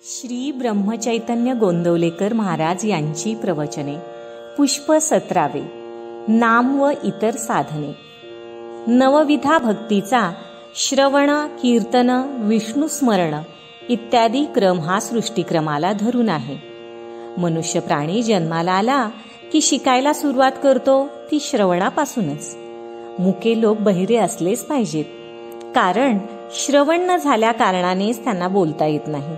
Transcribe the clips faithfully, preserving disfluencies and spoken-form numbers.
श्री ब्रह्मचैतन्य गोंदवलेकर महाराज यांची प्रवचने. पुष्प सतरावे. नाम व इतर साधने. नवविधा भक्तीचा श्रवण, कीर्तन, विष्णुस्मरण इत्यादी क्रम हा सृष्टीक्रमाला धरून आहे. मनुष्य प्राणी जन्माला आला की शिकायला सुरुवात करतो ती श्रवणापासूनच. मुके लोक बहिरे असलेच पाहिजेत, कारण श्रवण न झाल्या कारणानेच त्यांना बोलता येत नाही.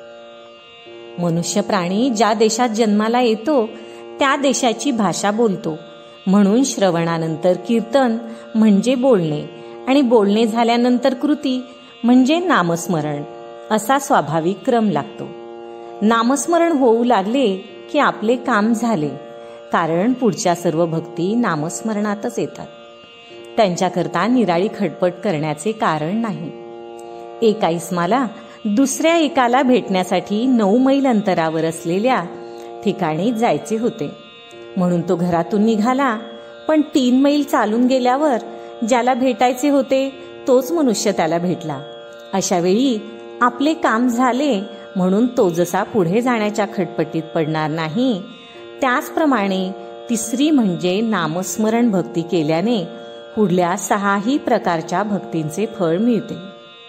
मनुष्य प्राणी ज्या देशात जन्माला येतो त्या देशाची भाषा बोलतो, म्हणून श्रवणानंतर कीर्तन म्हणजे बोलणे आणि बोलणे झाल्यानंतर कृती म्हणजे नामस्मरण असा स्वाभाविक क्रम लागतो. नामस्मरण होऊ लागले की आपले काम झाले, कारण पुढच्या सर्व भक्ती नामस्मरणातच येतात. त्यांच्याकरता निराळी खटपट करण्याचे कारण नाही. एका इस्माला दुसऱ्या एकाला भेटण्यासाठी नऊ मैल अंतरावर असलेल्या ठिकाणी जायचे होते, म्हणून तो घरातून निघाला. पण तीन मैल चालून गेल्यावर ज्याला भेटायचे होते तोच मनुष्य त्याला भेटला. अशा वेळी आपले काम झाले म्हणून तो जसा पुढे जाण्याच्या खटपटीत पडणार नाही, त्याचप्रमाणे तिसरी म्हणजे नामस्मरण भक्ती केल्याने पुढल्या सहाही प्रकारच्या भक्तींचे फळ मिळते.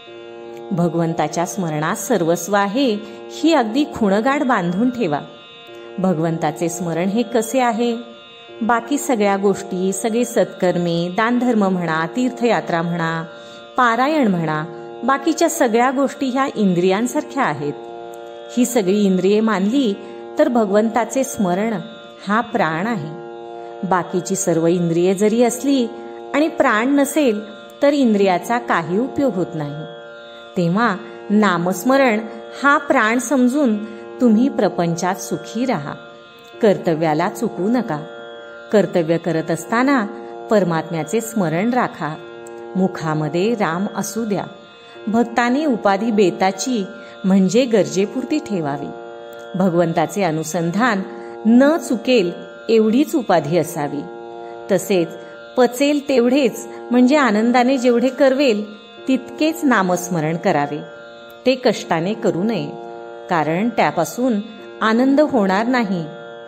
भगवंताच्या स्मरणात सर्वस्व आहे ही अगदी खुणगाड बांधून ठेवा. भगवंताचे स्मरण हे कसे आहे? बाकी सगळ्या गोष्टी, सगळे सत्कर्मे, दानधर्म म्हणा, तीर्थयात्रा म्हणा, पारायण म्हणा, बाकीच्या सगळ्या गोष्टी ह्या इंद्रियांसारख्या आहेत. ही सगळी इंद्रिये मानली तर भगवंताचे स्मरण हा प्राण आहे. बाकीची सर्व इंद्रिये जरी असली आणि प्राण नसेल तर इंद्रियाचा काही उपयोग होत नाही. तेव्हा नामस्मरण हा प्राण समजून तुम्ही प्रपंचात सुखी राहा. कर्तव्याला चुकू नका. कर्तव्य करत असताना परमात्म्याचे स्मरण राखा. मुखामध्ये राम असू द्या. भक्ताने उपाधी बेताची म्हणजे गरजेपुरती ठेवावी. भगवंताचे अनुसंधान न चुकेल एवढीच उपाधी असावी. तसेच पचेल तेवढेच म्हणजे आनंदाने जेवढे करवेल तितकेच नामस्मरण करावे. ते कष्टाने करू नये, कारण त्यापासून आनंद होणार नाही.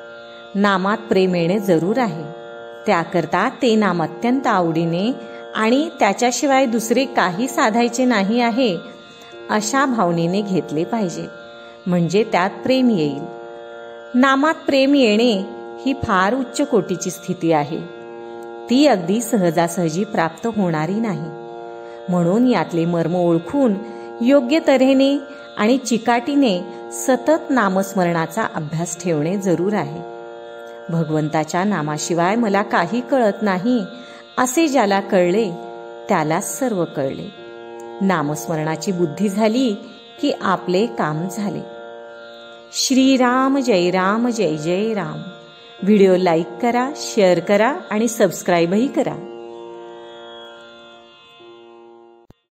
नामात प्रेम येणे जरूर आहे. त्याकरता ते नाम अत्यंत आवडीने आणि त्याच्याशिवाय दुसरे काही साधायचे नाही आहे अशा भावनेने घेतले पाहिजे, म्हणजे त्यात प्रेम येईल. नामात प्रेम येणे ही फार उच्च कोटीची स्थिती आहे. ती अगदी सहजासहजी प्राप्त होणारी नाही. म्हणून यातले मर्म ओळखून योग्य तऱ्हेने आणि चिकाटीने सतत नामस्मरणाचा अभ्यास ठेवणे जरूर आहे. भगवंताच्या नामाशिवाय मला काही कळत नाही असे ज्याला कळले त्याला सर्व कळले. नामस्मरणाची बुद्धी झाली की आपले काम झाले. श्रीराम जय राम जय जय राम. व्हिडिओ लाईक करा, शेअर करा आणि सबस्क्राईबही करा.